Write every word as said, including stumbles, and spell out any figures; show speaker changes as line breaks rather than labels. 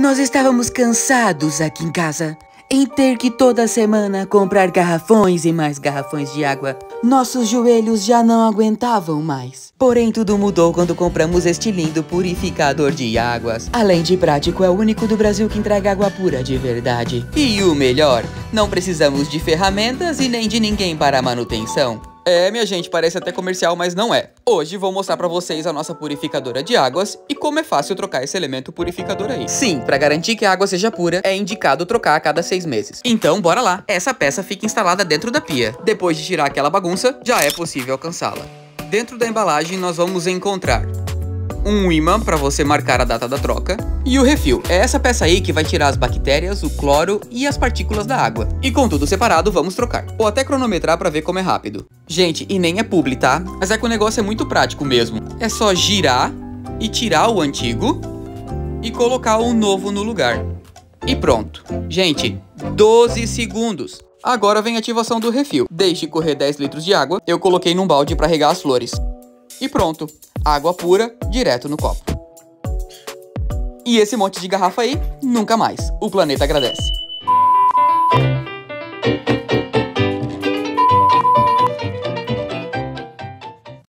Nós estávamos cansados aqui em casa em ter que toda semana comprar garrafões e mais garrafões de água. Nossos joelhos já não aguentavam mais. Porém, tudo mudou quando compramos este lindo purificador de águas. Além de prático, é o único do Brasil que entrega água pura de verdade. E o melhor, não precisamos de ferramentas e nem de ninguém para a manutenção. É, minha gente, parece até comercial, mas não é. Hoje vou mostrar pra vocês a nossa purificadora de águas e como é fácil trocar esse elemento purificador aí. Sim, pra garantir que a água seja pura, é indicado trocar a cada seis meses. Então, bora lá. Essa peça fica instalada dentro da pia. Depois de tirar aquela bagunça, já é possível alcançá-la. Dentro da embalagem, nós vamos encontrar um ímã para você marcar a data da troca e o refil. É essa peça aí que vai tirar as bactérias, o cloro e as partículas da água. E com tudo separado, vamos trocar. Ou até cronometrar para ver como é rápido. Gente, e nem é publi, tá? Mas é que o negócio é muito prático mesmo. É só girar e tirar o antigo e colocar o novo no lugar. E pronto. Gente, doze segundos. Agora vem a ativação do refil. Deixe correr dez litros de água. Eu coloquei num balde para regar as flores. E pronto. Água pura, direto no copo. E esse monte de garrafa aí, nunca mais. O planeta agradece.